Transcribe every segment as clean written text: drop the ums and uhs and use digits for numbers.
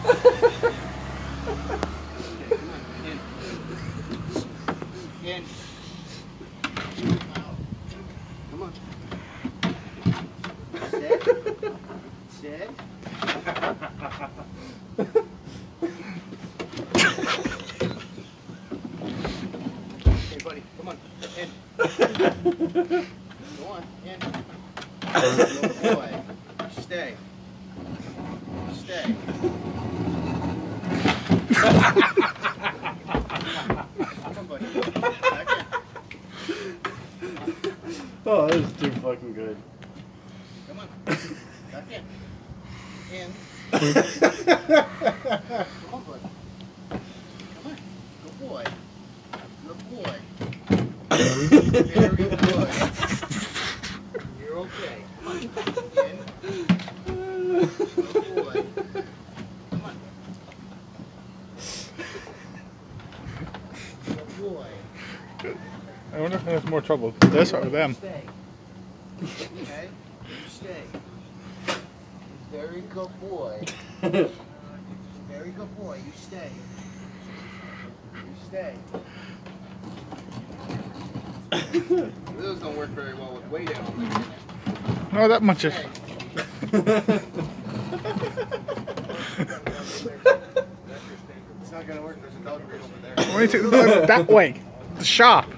In. Come on. Sit. Sit. Hey, buddy, come on. In. Go on. In. Good boy. Stay. Stay. Come on, buddy. Back in. Oh, that is too fucking good. Come on. Back in. In. Come on, buddy. Come on. Good boy. Good boy. Very good. You're okay. Come on. In. Good boy. Come on. Good boy. I wonder if there's more trouble with this or them. Stay. Okay? You stay. Very good boy. Very good boy. You stay. You stay. Those don't work very well with weight on them. No, that much is. Hey. It's not gonna work. There's a dog right over there. Why don't you look that way? The shop.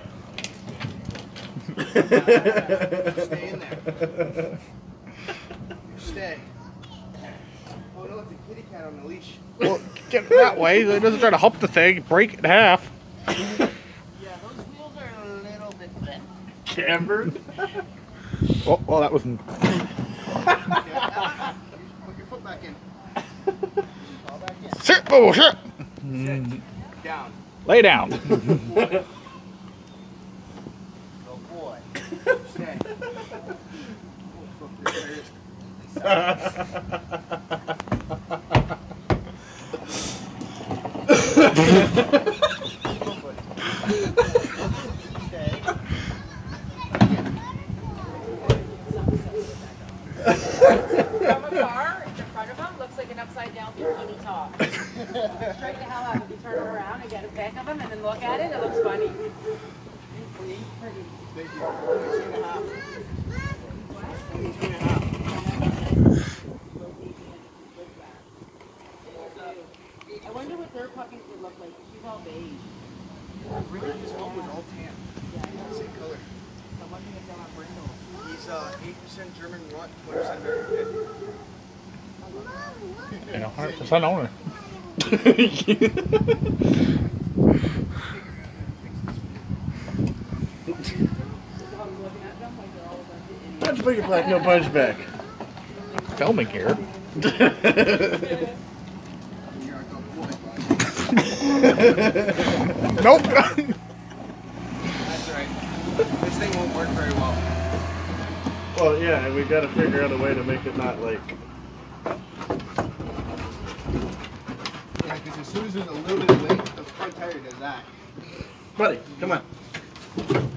Stay in there. You stay. Oh no, it's a kitty cat on the leash. Well, get that way. It doesn't try to hump the thing, break it in half. Yeah, those wheels are a little bit bent. Cambered? Oh, well, that wasn't. Put your foot back in. Fall back in. Sit, oh, shit. Sit. Down. Lay down. Good boy. Stay. Oh, fuck, there it is. From afar, in front of him, looks like an upside down bikini top. Straight the hell out. If you turn it around and get a back of him and then look at it, it looks funny. Pretty. Thank you. 2.5. I wonder what their puppies would look like. She's all beige. Really, his one was all tan. Same color. I wonder if they'll have brindles. He's 8% German runt, 20% American. You know, 100% owner. Punch bigger black, no punch back. Filming here. Nope. That's right. This thing won't work very well. Well, yeah, and we got to figure out a way to make it not like. Yeah, because as soon as there's a little bit of weight, the front tire does that. Buddy, come on.